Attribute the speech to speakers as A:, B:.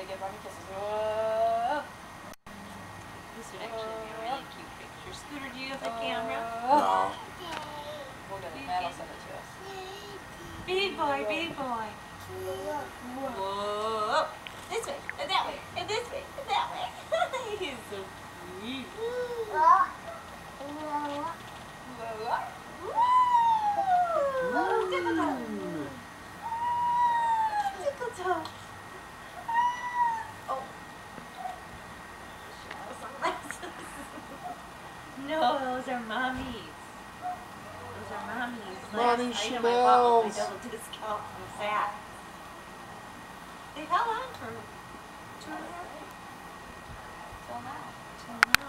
A: give mommy kisses. Whoa.
B: This would actually be a really cute picture. Scooter, do you have the camera?
C: No.
A: We'll get it. Matt will send it to us.
B: Big boy, big boy. Whoa. This way, and that way, and this way, and that way. He's so cute. Tickle toe. Tickle toe. Oh. No, those are mommies. Those are mommies.
C: Mommy
B: Last item I bought with
C: smells.
B: my double discount from Saks. They held on for 2.5
A: Till now.
B: till now.